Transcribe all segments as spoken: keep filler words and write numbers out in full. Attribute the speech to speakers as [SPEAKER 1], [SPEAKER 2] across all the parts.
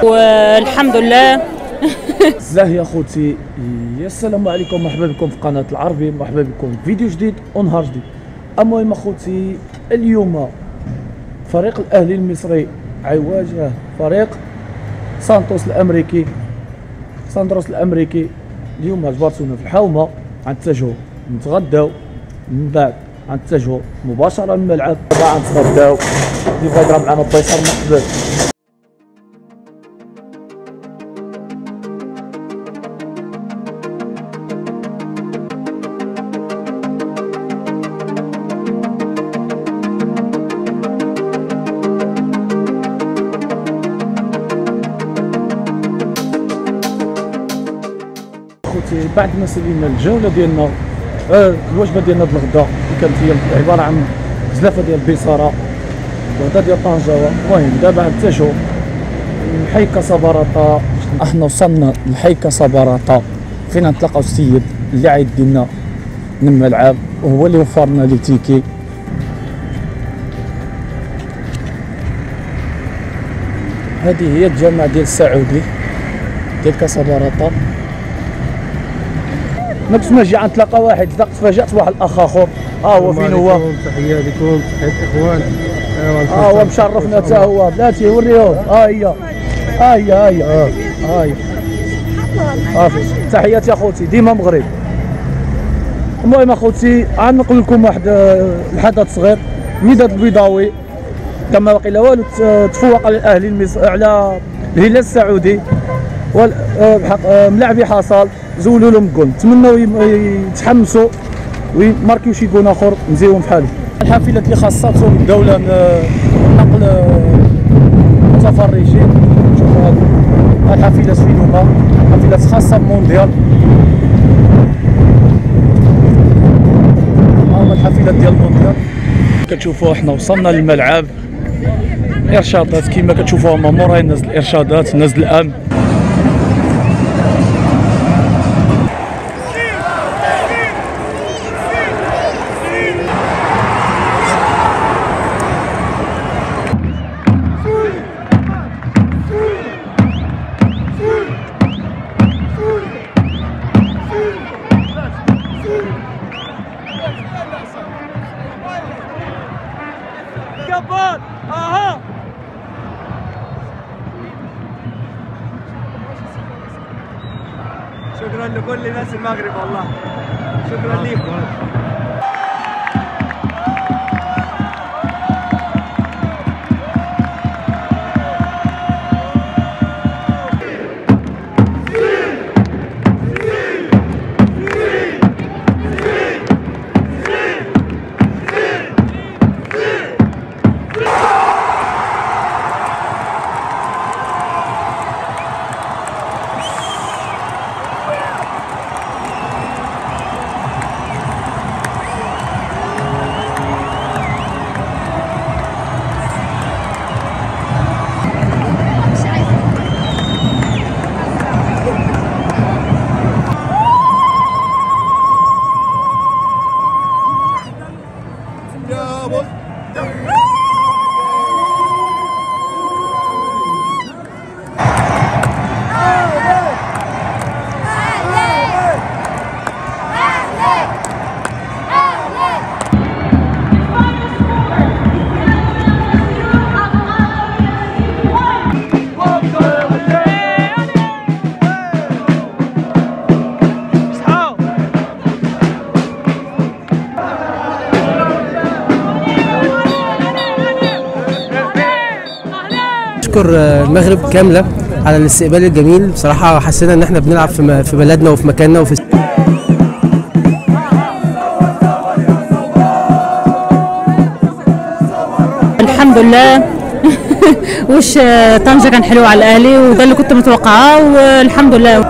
[SPEAKER 1] والحمد لله.
[SPEAKER 2] ازاه يا خوتي، السلام عليكم، مرحبا بكم في قناه العربي، مرحبا بكم في فيديو جديد ونهار جديد. المهم اخوتي، اليوم فريق الاهلي المصري غيواجه فريق سانتوس الامريكي ساندروس الامريكي. اليوم جبرتونا في الحومه، غنتجهوا نتغداو، من بعد غنتجهوا مباشره للملعب، دابا غنتغداو. اللي بغا يضرب معنا الضيصر مرحبا. خوتي، بعد ما سالينا الجوله ديالنا، آه الوجبه ديالنا ديال الغداء اللي كانت هي عباره عن زلافه ديال البيصاره وغدا ديال طنجاوه. المهم دابا نتجهوا لحي كاساباراطا. احنا وصلنا لحي كاساباراطا فين نتلاقاو السيد اللي عيد لنا من الملعب وهو اللي وفر لنا لي تيكي. هذه هي الجامع ديال السعودي ديال كاساباراطا. ما كنتش نجي غنتلاقى واحد، صدق تفاجأت واحد الاخ اخر. ها هو فين هو؟
[SPEAKER 3] تحيه لكم، تحيه الاخوان.
[SPEAKER 2] ها هو مشرفنا حتى هو، بلاتي وريهم. ها هي ها هي ها هي ها هي صافي. تحياتي اخوتي، ديما مغرب. المهم اخوتي، غنقول لكم واحد الحدث صغير. ميداد البيضاوي كما باقي لا والو تفوق على الاهلي المصري، على الهلال السعودي، ملاعبي حصل زولوا لهم الجول. نتمنوا يتحمسوا ويماركيو شي جول اخر مزيون بحالهم. الحافلات اللي خاصاتهم الدوله نقل متفرجين، شوفوا هاد الحافلات فين هما، حافلات خاصه بالمونديال. ها هما الحافلات ديال المونديال. كتشوفوا احنا وصلنا للملعب. ارشادات كما كتشوفوا هما موراي ناس الارشادات، ناس الامن.
[SPEAKER 4] جبار اها. شكرا لكل ناس المغرب، والله شكرا لكم.
[SPEAKER 3] نشكر المغرب كامله على الاستقبال الجميل. بصراحه حسينا ان احنا بنلعب في في بلدنا وفي مكاننا وفي
[SPEAKER 1] الحمد لله. وش طنجة كان حلو على الاهلي وده اللي كنت متوقعاه، والحمد لله.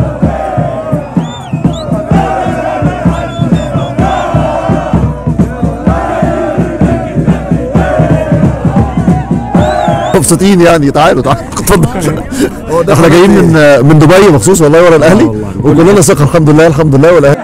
[SPEAKER 5] مبسوطين يعني. تعالوا تعالوا اتفضل. احنا جايين من من دبي مخصوص والله ورا الاهلي، وكلنا ثقه الحمد لله الحمد لله. والاهلي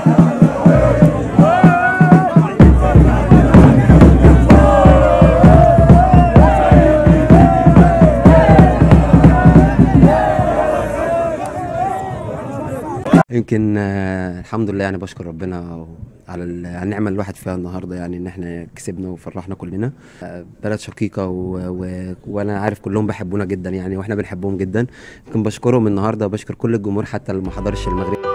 [SPEAKER 6] يمكن آه، الحمد لله يعني بشكر ربنا على ال- على النعمه اللي الواحد فيها النهارده، يعني ان احنا كسبنا وفرحنا كلنا. آه، بلد شقيقه و... و... وانا عارف كلهم بيحبونا جدا يعني، واحنا بنحبهم جدا. يمكن بشكرهم النهارده، بشكر كل الجمهور حتى اللي ما حضرش المغرب.